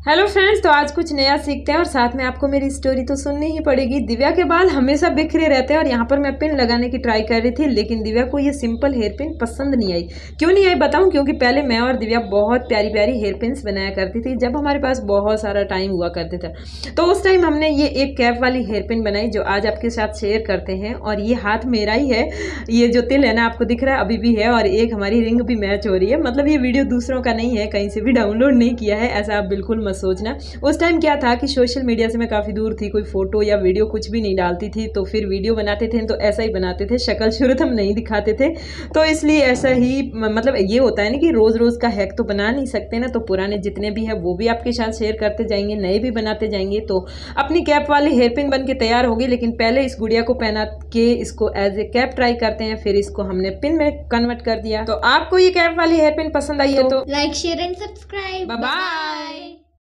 Hello friends, तो आज कुछ नया सीखते हैं और साथ में आपको मेरी स्टोरी तो सुननी ही पड़ेगी। दिव्या के बाल हमेशा बिखरे रहते हैं और यहाँ पर मैं पिन लगाने की ट्राई कर रही थी, लेकिन दिव्या को ये सिंपल हेयर पिन पसंद नहीं आई। क्यों नहीं आई बताऊं? क्योंकि पहले मैं और दिव्या बहुत प्यारी प्यारी हेयर पिन्स बनाया करती थी जब हमारे पास बहुत सारा टाइम हुआ करते थे। तो उस टाइम हमने ये एक कैप वाली हेयर पिन बनाई जो आज आपके साथ शेयर करते हैं। और ये हाथ मेरा ही है, ये जो तिल है ना आपको दिख रहा है अभी भी है, और एक हमारी रिंग भी मैच हो रही है। मतलब ये वीडियो दूसरों का नहीं है, कहीं से भी डाउनलोड नहीं किया है, ऐसा आप बिल्कुल मत सोचना। उस टाइम क्या था कि सोशल मीडिया से मैं काफ़ी दूर थी, कोई फोटो या वीडियो कुछ भी नहीं डालती थी, तो फिर वीडियो बनाते थे तो ऐसा ही बनाते थे, शक्ल सूरत हम नहीं दिखाते थे। तो इसलिए ऐसा ही मतलब ये होता है ना कि रोज़ रोज़ का हैक तो बना नहीं सकते ना, तो पुराने जितने भी है वो भी आपके साथ शेयर करते जाएंगे, नए भी बनाते जाएंगे। तो अपनी कैप वाली हेयर पिन बन के तैयार होगी, लेकिन पहले इस गुड़िया को पहना के इसको एज ए कैप ट्राई करते हैं, फिर इसको हमने पिन में कन्वर्ट कर दिया। तो आपको ये कैप वाली हेयर पिन पसंद आई है तो like share and subscribe. Bye bye.